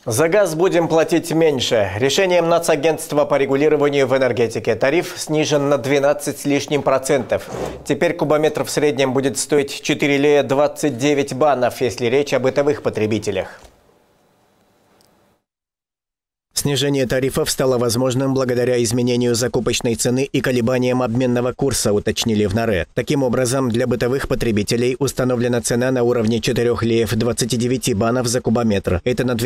За газ будем платить меньше. Решением Нацагентства по регулированию в энергетике тариф снижен на 12 с лишним процентов. Теперь кубометр в среднем будет стоить 4 лея 29 банов, если речь о бытовых потребителях. Снижение тарифов стало возможным благодаря изменению закупочной цены и колебаниям обменного курса, уточнили в НАРЭ. Таким образом, для бытовых потребителей установлена цена на уровне 4 леев 29 банов за кубометр. Это на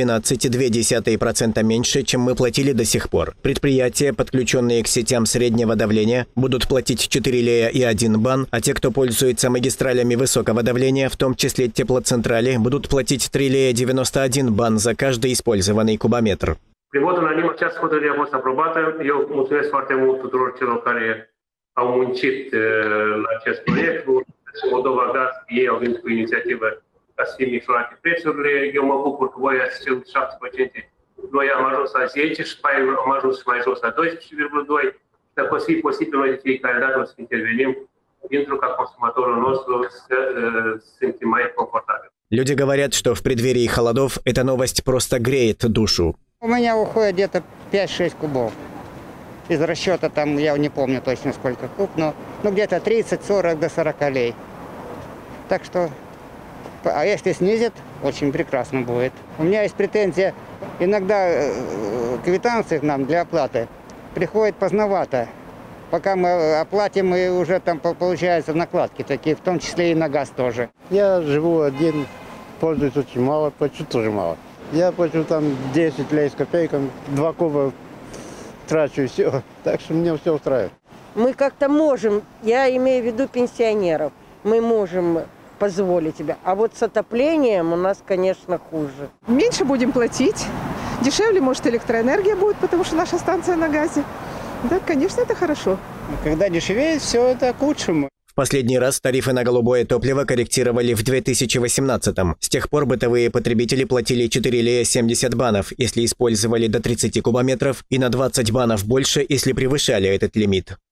12,2% меньше, чем мы платили до сих пор. Предприятия, подключенные к сетям среднего давления, будут платить 4 лея и 1 бан, а те, кто пользуется магистралями высокого давления, в том числе теплоцентрали, будут платить 3 lei 91 ban за каждый использованный кубометр. Prin votul unanim, această hotărâre a fost aprobată. Eu mulțumesc foarte mult tuturor celor care au muncit la acest proiect. Moldova Gaz, ei au venit cu inițiativă ca să fie micșorate prețurile. Eu mă bucur că voi ați cerut 7%. Noi am ajuns la 10 și am ajuns mai jos la 12,2. Dacă o să fie posibil, noi de fiecare dată o să intervenim pentru ca consumatorul nostru să simte mai confortabil. Люди говорят, что в преддверии холодов эта новость просто греет душу. У меня уходит где-то 5-6 кубов. Из расчета там, я не помню точно сколько куб, но где-то 30-40 до 40 лей. Так что, а если снизят, очень прекрасно будет. У меня есть претензия, иногда квитанции к нам для оплаты приходят поздновато. Пока мы оплатим, и уже там получаются накладки такие, в том числе и на газ тоже. Я живу один, пользуюсь очень мало, плачу тоже мало. Я плачу там 10 лей с копейками, 2 куба трачу и все. Так что мне все устраивает. Мы как-то можем, я имею в виду пенсионеров, мы можем позволить себе. А вот с отоплением у нас, конечно, хуже. Меньше будем платить, дешевле, может, электроэнергия будет, потому что наша станция на газе. Да, конечно, это хорошо. Когда дешевеет, все это к лучшему. В последний раз тарифы на голубое топливо корректировали в 2018-м. С тех пор бытовые потребители платили 4 лея 70 банов, если использовали до 30 кубометров, и на 20 банов больше, если превышали этот лимит.